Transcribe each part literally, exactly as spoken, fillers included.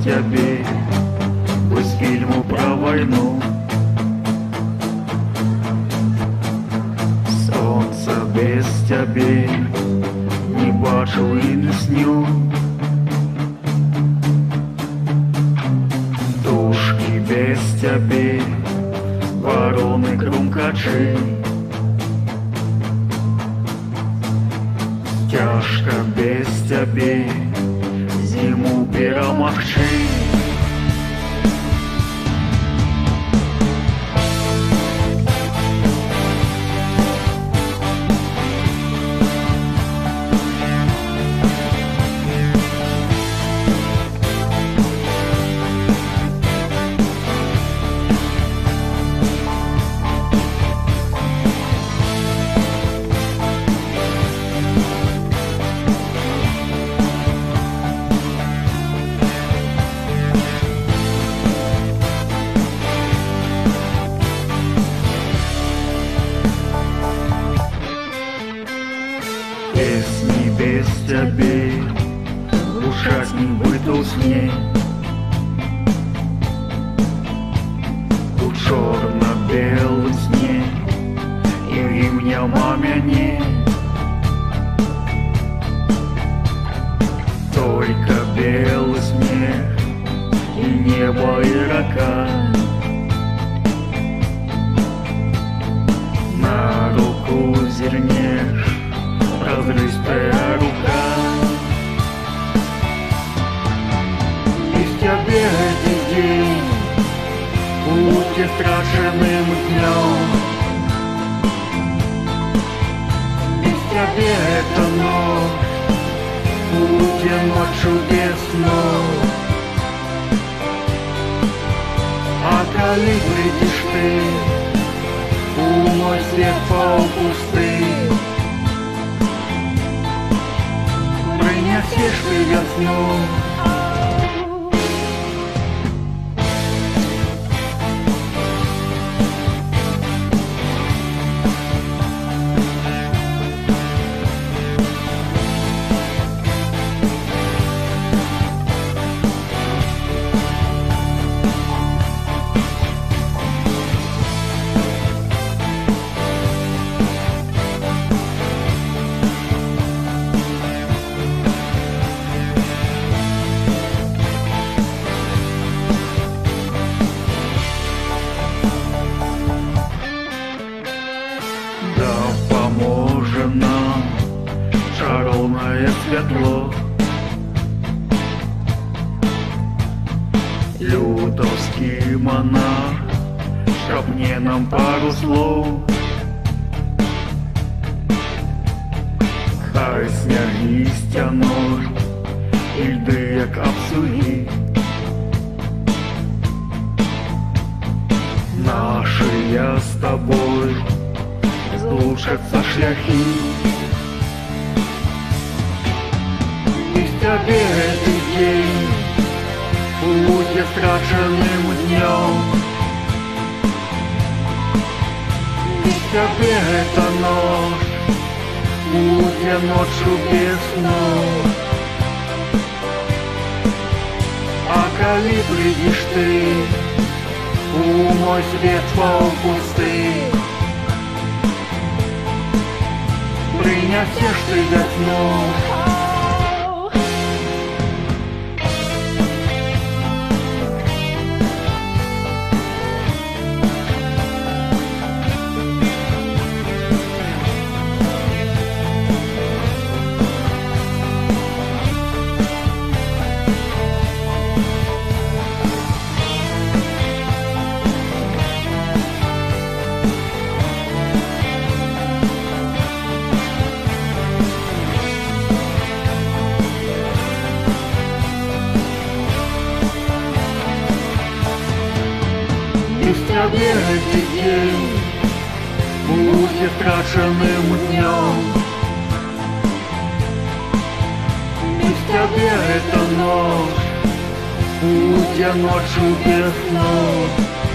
тебе, без фільму про войну. Сонце без тебе не бачу і не сню. Душки без тебе, вороны крумкачи. Тяжко без тебе зиму перамагчы. Песни без тебе, ужасней быть усне. У чорно-белым сне и ім'я мамяне. Только белый снег и небо, и рака. На руку зернешь, разрыстая рука. Без тебя этот день будет страшным днем. Без тебя эта ночь будет ночью без снов. А коли придешь ты, у мой свет полпустый, принесешь ты весну. Поможет нам чаровное светло. Лютовский монах шепне нам пару слов. Хай сняги стянуть і льди, як обсуги. Наши я с тобой слушаться шляхи. Без тебя этот день будет страшным днем. Без тебя эта ночь будет ночью без снов. А коли придешь ты, у мой свет полпустый, принесешь ты весну. Без тебя этот день будет страшным днем. Без тебя эта ночь будет ночью без снов.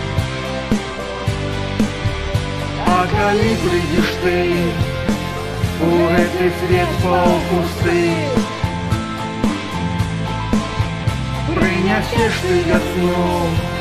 А коли придешь ты, у этой свет полпустый, принять нясеш ты вясну.